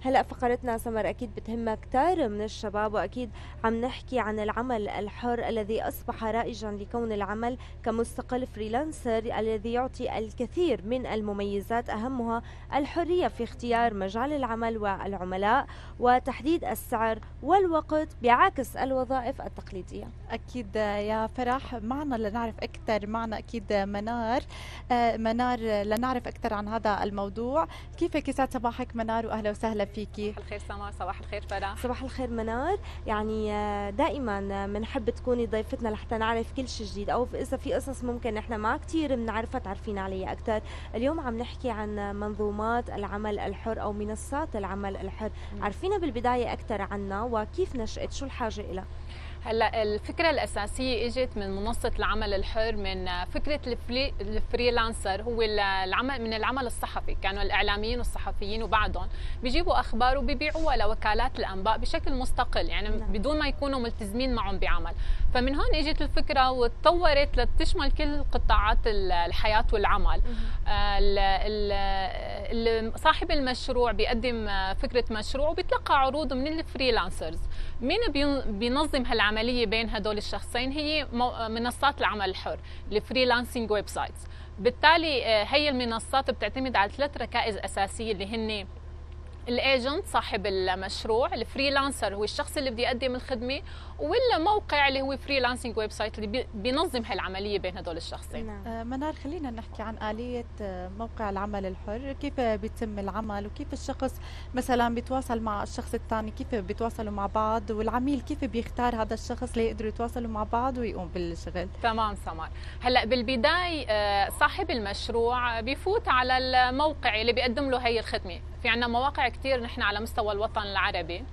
هلأ فقرتنا سمر أكيد بتهمها كتار من الشباب، وأكيد عم نحكي عن العمل الحر الذي أصبح رائجا لكون العمل كمستقل فريلانسر الذي يعطي الكثير من المميزات، أهمها الحرية في اختيار مجال العمل والعملاء وتحديد السعر والوقت بعكس الوظائف التقليدية. أكيد يا فرح، معنا لنعرف أكثر، معنا أكيد منار. منار، لنعرف أكثر عن هذا الموضوع. كيفك؟ يسعد صباحك منار وأهلا وسهلا فيكي. صباح الخير سمر، صباح الخير فرح. صباح الخير منار. يعني دائما بنحب تكوني ضيفتنا لحتى نعرف كل شيء جديد، أو إذا في قصص ممكن نحن ما كتير بنعرفها تعرفين عليها أكثر. اليوم عم نحكي عن منظومات العمل الحر أو منصات العمل الحر. عرفينا بالبداية أكثر عنها وكيف نشأت، شو الحاجة إلها؟ هلا الفكره الاساسيه اجت من منصه العمل الحر، من فكره الفريلانسر. هو العمل من العمل الصحفي، كانوا الاعلاميين والصحفيين وبعضهم بيجيبوا اخبار وبيبيعوها لوكالات الانباء بشكل مستقل، يعني بدون ما يكونوا ملتزمين معهم بعمل. فمن هون اجت الفكره وتطورت لتشمل كل قطاعات الحياه والعمل. صاحب المشروع بيقدم فكره مشروع وبيتلقى عروض من الفريلانسرز. مين بينظم هالعمليه بين هدول الشخصين؟ هي منصات العمل الحر، الفريلانسنج ويب سايتس. بالتالي هي المنصات بتعتمد على 3 ركائز اساسيه اللي هن الايجنت صاحب المشروع، الفريلانسر هو الشخص اللي بده يقدم الخدمه، والموقع اللي هو فريلانسنج ويب سايت اللي بينظم هالعمليه بين هدول الشخصين. منار، خلينا نحكي عن آلية موقع العمل الحر. كيف بيتم العمل وكيف الشخص مثلا بيتواصل مع الشخص الثاني، كيف بيتواصلوا مع بعض، والعميل كيف بيختار هذا الشخص ليقدروا يتواصلوا مع بعض ويقوم بالشغل؟ تمام سمر. هلا بالبدايه صاحب المشروع بيفوت على الموقع اللي بيقدم له هي الخدمه. في عندنا مواقع كثير نحن على مستوى الوطن العربي.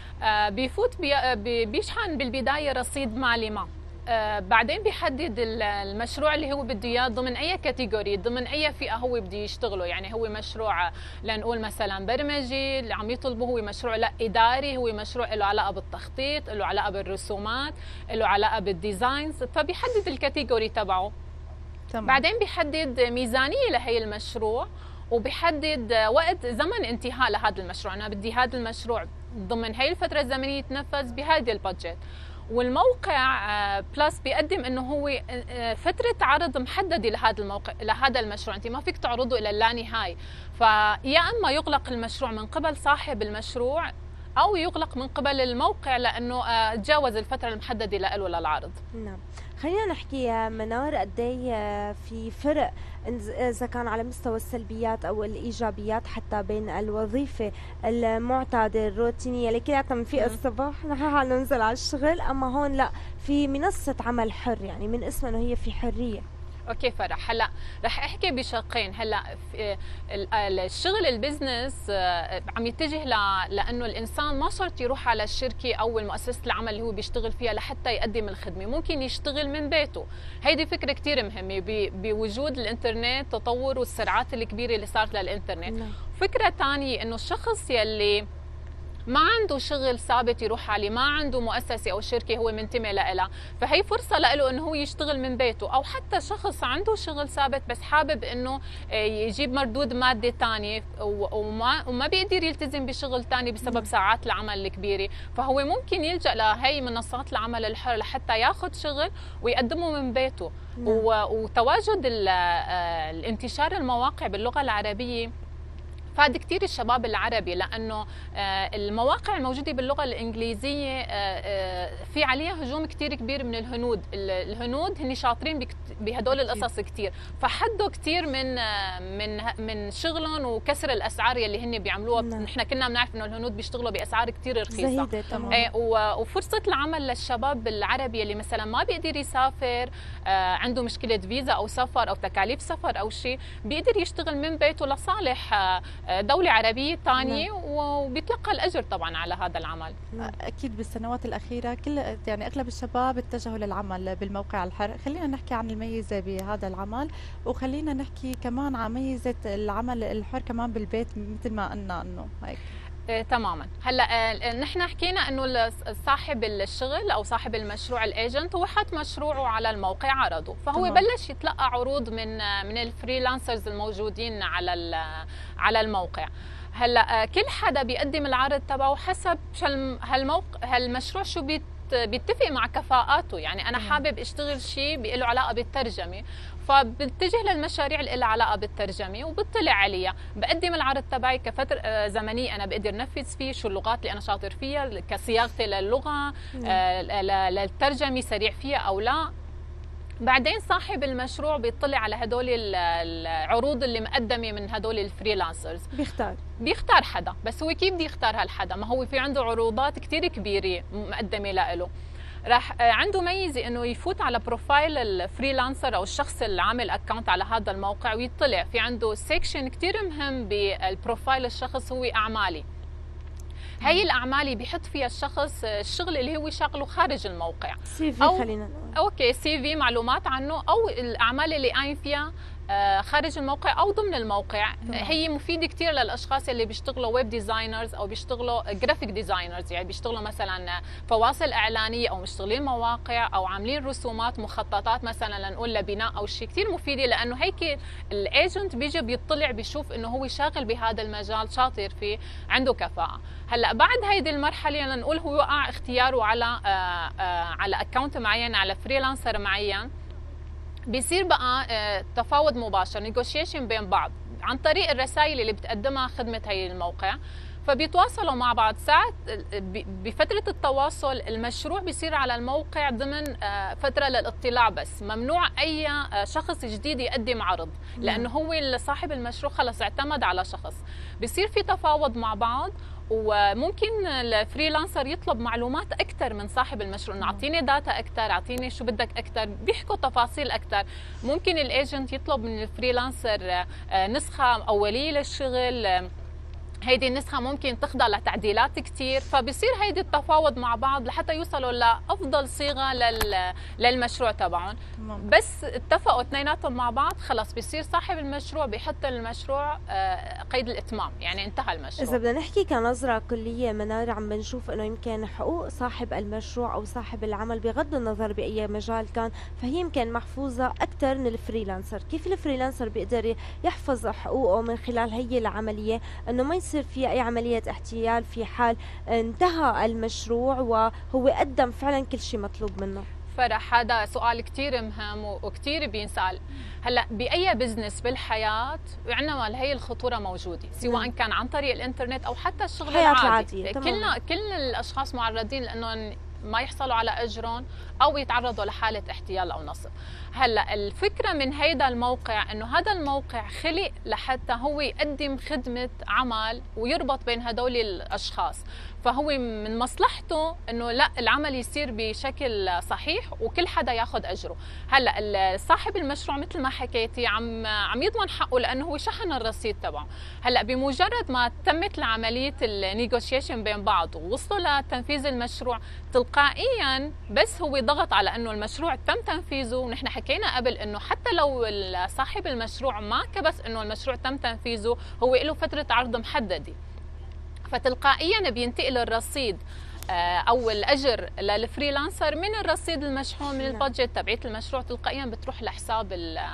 بيفوت بيشحن بالبدايه رصيد مالي ما. بعدين بيحدد المشروع اللي هو بده اياه ضمن اي كاتيجوري، ضمن اي فئه هو بده يشتغله. يعني هو مشروع لنقول مثلا برمجي، اللي عم يطلبه هو مشروع لا اداري، هو مشروع له علاقه بالتخطيط، له علاقه بالرسومات، له علاقه بالديزاينز. فبيحدد الكاتيجوري تبعه. تمام. بعدين بيحدد ميزانيه لهي المشروع، وبيحدد وقت زمن انتهاء لهذا المشروع. انا بدي هذا المشروع ضمن هي الفتره الزمنيه يتنفذ بهذه البادجت. والموقع بلس بيقدم انه هو فتره عرض محدده لهذا الموقع، لهذا المشروع. انت ما فيك تعرضه الى اللانهايه. فيا اما يغلق المشروع من قبل صاحب المشروع، او يغلق من قبل الموقع لانه تجاوز الفتره المحدده له للعرض. نعم. خلينا نحكي يا منار، قد ايه في فرق اذا كان على مستوى السلبيات او الايجابيات حتى بين الوظيفه المعتاده الروتينيه اللي كلياتنا بنفيق الصبح نحن ننزل على الشغل، اما هون لا، في منصه عمل حر، يعني من اسمها انه هي في حريه. اوكي فرح. هلا رح احكي بشقين. هلا الشغل البزنس عم يتجه لانه الانسان ما شرط يروح على الشركه او المؤسسه العمل اللي هو بيشتغل فيها لحتى يقدم الخدمه، ممكن يشتغل من بيته. هيدي فكره كثير مهمه بوجود الانترنت، تطور والسرعات الكبيره اللي صارت للانترنت. فكره ثانيه انه الشخص يلي ما عنده شغل ثابت يروح عليه، ما عنده مؤسسة أو شركة هو منتمي لها، فهي فرصة له إنه هو يشتغل من بيته. أو حتى شخص عنده شغل ثابت بس حابب إنه يجيب مردود مادي ثاني وما بيقدر يلتزم بشغل ثاني بسبب ساعات العمل الكبيرة، فهو ممكن يلجأ لهي منصات العمل الحر لحتى ياخذ شغل ويقدمه من بيته. وتواجد الانتشار المواقع باللغة العربية فاد كثير الشباب العربي، لانه المواقع الموجوده باللغه الانجليزيه في عليها هجوم كثير كبير من الهنود هن شاطرين بهدول القصص كثير، فحدوا كثير من شغلهم وكسر الاسعار يلي هن بيعملوها. نحن كنا بنعرف انه الهنود بيشتغلوا باسعار كثير رخيصه. وفرصه العمل للشباب العربي اللي مثلا ما بيقدر يسافر، عنده مشكله فيزا او سفر او تكاليف سفر او شيء، بيقدر يشتغل من بيته لصالح دولة عربية ثانية وبيتلقى الأجر طبعا على هذا العمل. أكيد بالسنوات الأخيرة يعني أغلب الشباب اتجهوا للعمل بالموقع الحر. خلينا نحكي عن الميزة بهذا العمل، وخلينا نحكي كمان عن ميزة العمل الحر كمان بالبيت مثل ما قلنا إنه هيك. تماما. هلا نحن حكينا انه صاحب الشغل او صاحب المشروع الايجنت هو حط مشروعه على الموقع عرضه، فهو بلش يتلقى عروض من الفريلانسرز الموجودين على الموقع. هلا كل حدا بيقدم العرض تبعه حسب هالمشروع شو بيتفق مع كفاءاته. يعني انا حابب اشتغل شيء له علاقه بالترجمه، فبتجه للمشاريع اللي لها علاقه بالترجمه وبطلع عليها، بقدم العرض تبعي كفتره زمنيه انا بقدر نفذ فيه، شو اللغات اللي انا شاطر فيها، كصياغتي للغه، للترجمه سريع فيها او لا. بعدين صاحب المشروع بيطلع على هدول العروض اللي مقدمه من هدول الفريلانسرز، بيختار حدا. بس هو كيف بده يختار هالحدا؟ ما هو في عنده عروضات كتير كبيره مقدمه له، راح عنده ميزه انه يفوت على بروفايل الفريلانسر او الشخص اللي عامل اكونت على هذا الموقع ويطلع في عنده سيكشن كتير مهم بالبروفايل الشخص هو اعمالي. هي الاعمال اللي بيحط فيها الشخص الشغل اللي هو شغله خارج الموقع، سي في خلينا نقول. اوكي، سي في، معلومات عنه، او الاعمال اللي قايم فيها خارج الموقع او ضمن الموقع. هي مفيده كثير للاشخاص اللي بيشتغلوا ويب ديزاينرز او بيشتغلوا جرافيك ديزاينرز، يعني بيشتغلوا مثلا فواصل اعلانيه او مشتغلين مواقع او عاملين رسومات مخططات مثلا لنقول لبناء او شيء. كثير مفيده لانه هيك الايجنت بيجي بيطلع بيشوف انه هو شاغل بهذا المجال، شاطر فيه، عنده كفاءه. هلا بعد هيدي المرحله لنقول هو وقع اختياره على اكونت معين، على فريلانسر معين، بيصير بقى تفاوض مباشر، نيغوشيشن بين بعض عن طريق الرسائل اللي بتقدمها خدمة هي الموقع. فبيتواصلوا مع بعض. ساعات بفترة التواصل المشروع بيصير على الموقع ضمن فترة للاطلاع بس، ممنوع أي شخص جديد يقدم عرض، لأنه هو صاحب المشروع خلص اعتمد على شخص. بيصير في تفاوض مع بعض، وممكن الفريلانسر يطلب معلومات اكثر من صاحب المشروع، انه اعطيني داتا اكثر، اعطيني شو بدك اكثر، بيحكوا تفاصيل اكثر. ممكن الايجنت يطلب من الفريلانسر نسخه اوليه للشغل، هيدي النسخة ممكن تخضع لتعديلات كتير، فبصير هيدي التفاوض مع بعض لحتى يوصلوا لأفضل صيغة للمشروع تبعهم. بس اتفقوا اثنيناتهم مع بعض، خلص بصير صاحب المشروع بيحط المشروع قيد الإتمام، يعني انتهى المشروع. إذا بدنا نحكي كنظرة كلية منار، عم بنشوف إنه يمكن حقوق صاحب المشروع أو صاحب العمل بغض النظر بأي مجال كان، فهي يمكن محفوظة أكثر من الفريلانسر. كيف الفريلانسر بيقدر يحفظ حقوقه من خلال هي العملية، إنه ما يصير في أي عملية احتيال في حال انتهى المشروع وهو قدم فعلا كل شيء مطلوب منه؟ فرح هذا سؤال كتير مهم وكتير بينسأل. هلا بأي بزنس بالحياة عندنا هي الخطورة موجودة، سواء كان عن طريق الانترنت أو حتى الشغل العادي. كل الأشخاص معرضين لأنه ما يحصلوا على أجرهم أو يتعرضوا لحالة احتيال أو نصب. هلا الفكرة من هيدا الموقع إنه هذا الموقع خلق لحتى هو يقدم خدمة عمل ويربط بين هدول الأشخاص، فهو من مصلحته إنه لا العمل يصير بشكل صحيح وكل حدا ياخذ أجره. هلا صاحب المشروع مثل ما حكيتي عم يضمن حقه لأنه هو شحن الرصيد تبعه. هلا بمجرد ما تمت العملية النيغوشيشن بين بعض ووصلوا لتنفيذ المشروع تلقائيا، بس هو ضغط على انه المشروع تم تنفيذه. ونحن حكينا قبل انه حتى لو صاحب المشروع ما كبس انه المشروع تم تنفيذه، هو له فترة عرض محددة، فتلقائيا بينتقل الرصيد او الاجر للفريلانسر من الرصيد المشحون من البادجت تبعت المشروع، تلقائيا بتروح لحساب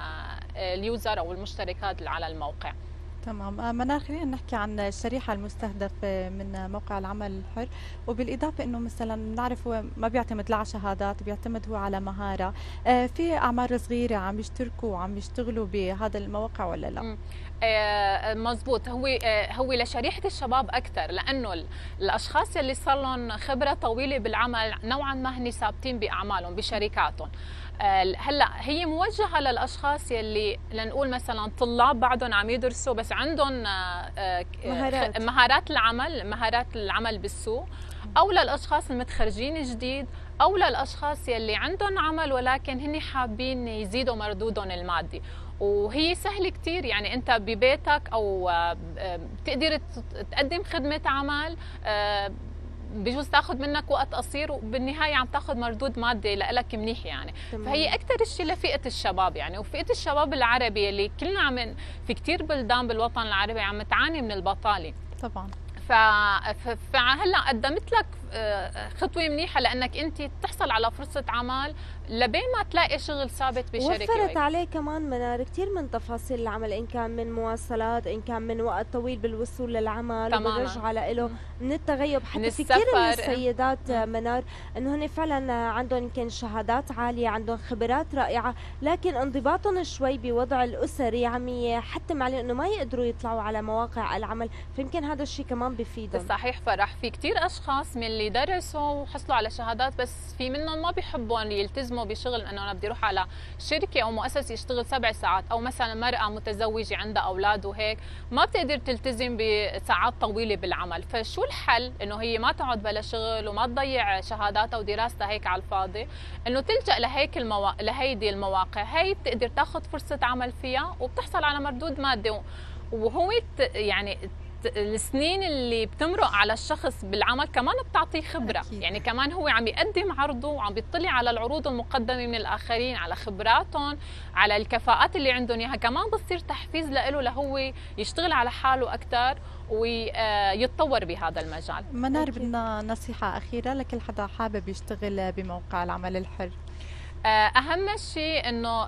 اليوزر او المشتركات على الموقع. تمام. منار، خلينا نحكي عن الشريحة المستهدفة من موقع العمل الحر، وبالإضافة أنه مثلا نعرف هو ما بيعتمد لا على شهادات، بيعتمد هو على مهارة. في أعمار صغيرة عم يشتركوا وعم يشتغلوا بهذا المواقع ولا لا؟ مزبوط. هو لشريحة الشباب أكثر، لأنه الأشخاص اللي صار لهم خبرة طويلة بالعمل نوعا ما هن ثابتين بأعمالهم بشركاتهم. هلا هي موجهه للاشخاص يلي لنقول مثلا طلاب بعدهم عم يدرسوا بس عندهم مهارات العمل بالسوق، او للاشخاص المتخرجين جديد، او للاشخاص يلي عندهم عمل ولكن هن حابين يزيدوا مردودهم المادي. وهي سهل كتير، يعني انت ببيتك او بتقدر تقدم خدمه عمل بجوز تاخذ منك وقت قصير وبالنهايه عم تاخذ مردود مادي لك منيح يعني. فهي اكثر شيء لفئه الشباب يعني، وفئه الشباب العربي اللي كلنا في كثير بلدان بالوطن العربي عم تعاني من البطاله طبعا. فهلا قدمت لك خطوه منيحه لانك انت تحصل على فرصه عمل لبين ما تلاقي شغل ثابت بشركه. وفرت عليه كمان منار كثير من تفاصيل العمل، ان كان من مواصلات، ان كان من وقت طويل بالوصول للعمل وبالرجعه له، من التغيب، حتى في كثير من السيدات منار انه هن فعلا عندهم يمكن شهادات عاليه، عندهم خبرات رائعه، لكن انضباطهم شوي بوضع الاسري عم يحتم عليهم انه ما يقدروا يطلعوا على مواقع العمل، فيمكن هذا الشيء كمان بفيدهم. صحيح فرح، في كثير اشخاص من اللي درسوا وحصلوا على شهادات بس في منهم ما بيحبوا يلتزموا بشغل، انه انا بدي اروح على شركه او مؤسسه يشتغل 7 ساعات، او مثلا مرأة متزوجه عندها اولاد وهيك ما بتقدر تلتزم بساعات طويله بالعمل. فشو الحل؟ انه هي ما تقعد بلا شغل وما تضيع شهاداتها ودراستها هيك على الفاضي، انه تلجأ لهيدي المواقع. هي بتقدر تاخذ فرصه عمل فيها وبتحصل على مردود مادي، وهو يعني السنين اللي بتمرق على الشخص بالعمل كمان بتعطيه خبرة. أكيد. يعني كمان هو عم يقدم عرضه وعم بيطلع على العروض المقدمة من الآخرين، على خبراتهم، على الكفاءات اللي عندهم إياها، كمان بتصير تحفيز له لهو يشتغل على حاله أكثر ويتطور بهذا المجال. منار، بدنا نصيحة أخيرة لكل حدا حابب يشتغل بموقع العمل الحر. أهم شيء إنه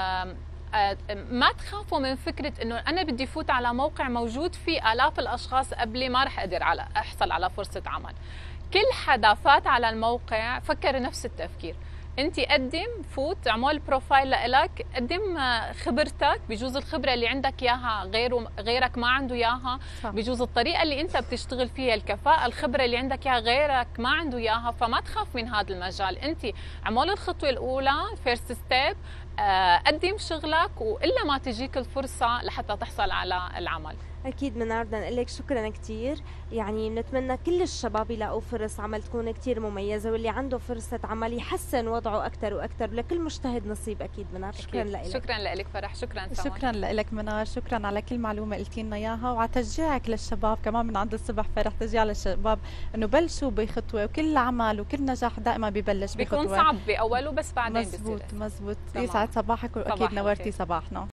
ما تخافوا من فكرة انه انا بدي فوت على موقع موجود فيه آلاف الاشخاص قبلي ما رح اقدر احصل على فرصة عمل. كل حدا فات على الموقع فكر نفس التفكير. انت قدم، فوت، اعمل بروفايل لإلك، قدم خبرتك، بجوز الخبرة اللي عندك اياها غيرك ما عنده اياها، بجوز الطريقة اللي انت بتشتغل فيها، الكفاءة، الخبرة اللي عندك اياها غيرك ما عنده اياها. فما تخاف من هذا المجال، انت اعمل الخطوة الاولى، فيرست ستيب، قدم شغلك والا ما تجيك الفرصه لحتى تحصل على العمل. اكيد منار، بدنا نقول لك شكرا كثير، يعني بنتمنى كل الشباب يلاقوا فرص عمل تكون كثير مميزه، واللي عنده فرصه عمل يحسن وضعه اكثر واكثر، لكل مجتهد نصيب. اكيد منار، شكرا لك. شكرا لك فرح، شكرا سما. شكرا لك منار، شكرا على كل معلومه قلتي لنا اياها، وعلى تشجيعك للشباب كمان من عند الصبح. فرح تشجيع للشباب انه بلشوا بخطوه، وكل عمل وكل نجاح دائما ببلش بخطوه، بيكون صعب باوله بس بعدين مزبوط. يسعد صباحك، واكيد نورتي صباحنا.